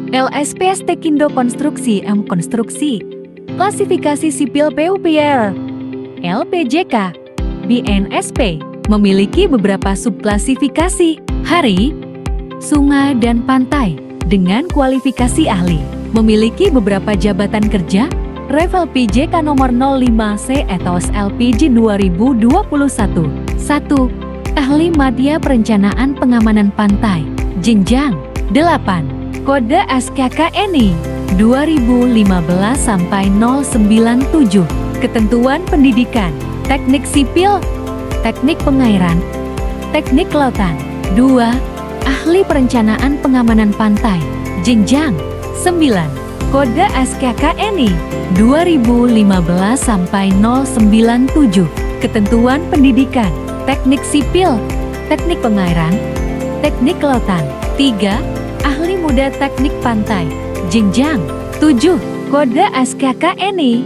LSPS Tekindo Konstruksi M Konstruksi. Klasifikasi Sipil PUPR LPJK BNSP memiliki beberapa subklasifikasi: hari, sungai, dan pantai. Dengan kualifikasi ahli, memiliki beberapa jabatan kerja, Level PJK nomor 05C ethos LPJ 2021. 1. Ahli Madya Perencanaan Pengamanan Pantai. Jenjang 8. Kode SKKNI 2015-097. Ketentuan pendidikan: teknik sipil, teknik pengairan, teknik kelautan. 2. Ahli Perencanaan Pengamanan Pantai. Jenjang 9. Kode SKKNI 2015-097. Ketentuan pendidikan: teknik sipil, teknik pengairan, teknik kelautan. 3. Ahli Muda Teknik Pantai. Jenjang 7. Kode SKKNI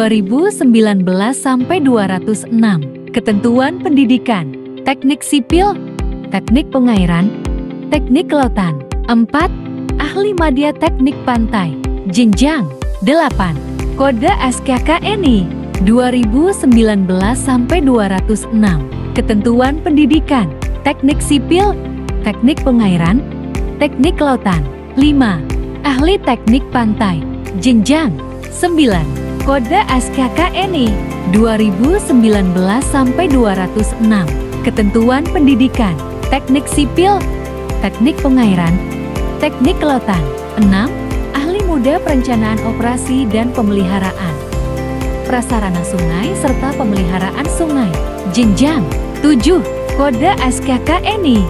2019-206. Ketentuan pendidikan: teknik sipil, teknik pengairan, teknik kelautan. 4. Ahli Madya Teknik Pantai. Jenjang 8. Kode SKKNI 2019-206. Ketentuan pendidikan: teknik sipil, teknik pengairan, teknik kelautan. 5. Ahli Teknik Pantai. Jenjang 9. Kode SKKNI 2019-206. Ketentuan pendidikan: teknik sipil, teknik pengairan, teknik kelautan. 6. Ahli Muda Perencanaan Operasi dan Pemeliharaan Prasarana Sungai serta Pemeliharaan Sungai. Jenjang 7. Kode SKKNI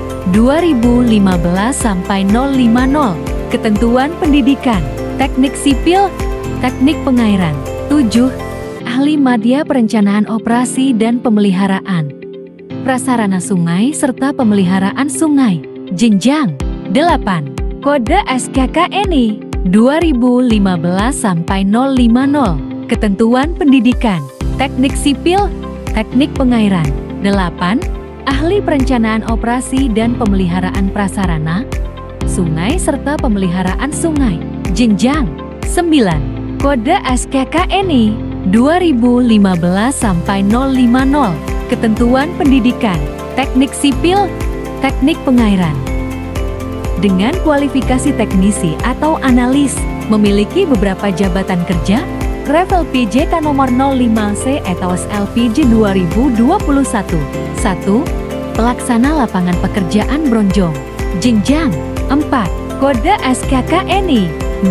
2015-050. Ketentuan pendidikan: teknik sipil, teknik pengairan. 7. Ahli Madya Perencanaan Operasi dan Pemeliharaan Prasarana Sungai serta Pemeliharaan Sungai. Jenjang 8. Kode SKKNI 2015-050. Ketentuan pendidikan: teknik sipil, teknik pengairan. 8. Ahli Perencanaan Operasi dan Pemeliharaan Prasarana Sungai serta Pemeliharaan Sungai. Jenjang 9. Kode SKKNI 2015-050. Ketentuan pendidikan: teknik sipil, teknik pengairan. Dengan kualifikasi teknisi atau analis, memiliki beberapa jabatan kerja, Level PJK nomor 05C ethos LPJ 2021. 1. Pelaksana Lapangan Pekerjaan Bronjong. Jenjang 4. Kode SKKNI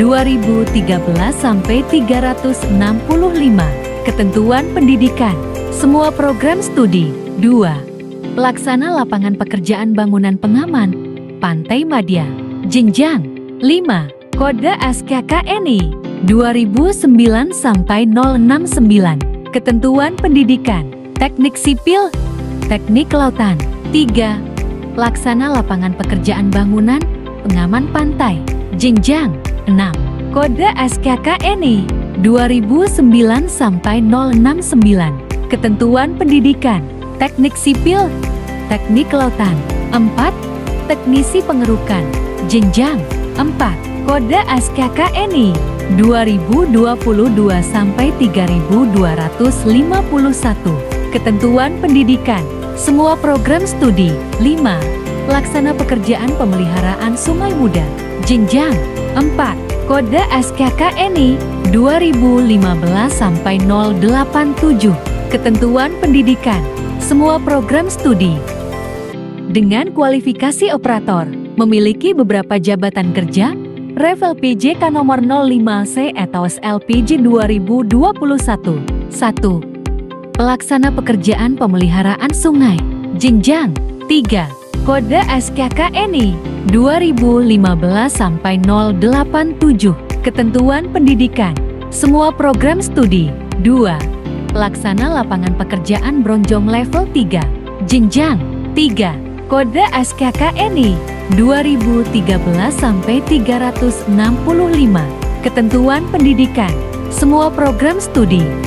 2013-365. Ketentuan pendidikan: semua program studi. 2. Pelaksana Lapangan Pekerjaan Bangunan Pengaman Pantai Madya. Jenjang 5. Kode SKKNI 2009-069. Ketentuan pendidikan: teknik sipil, teknik kelautan. 3. Pelaksana Lapangan Pekerjaan Bangunan Pengaman Pantai. Jenjang 6. Kode SKKNI 2009-069. Ketentuan pendidikan: teknik sipil, teknik kelautan. 4. Teknisi pengerukan. Jenjang 4. Kode SKKNI 2022-3251. Ketentuan pendidikan: semua program studi. 5. Pelaksana Pekerjaan Pemeliharaan Sungai Muda. Jenjang 4. Kode SKKNI 2015-087. Ketentuan pendidikan: semua program studi. Dengan kualifikasi operator, memiliki beberapa jabatan kerja, Level PJK nomor 05C ethos LPJ 2021. 1. Pelaksana Pekerjaan Pemeliharaan Sungai. Jenjang 3. Kode SKKNI 2015-087. Ketentuan pendidikan: semua program studi. 2. Pelaksana Lapangan Pekerjaan Bronjong level 3. Jenjang 3. Kode SKKNI 2013-365. Ketentuan pendidikan: semua program studi.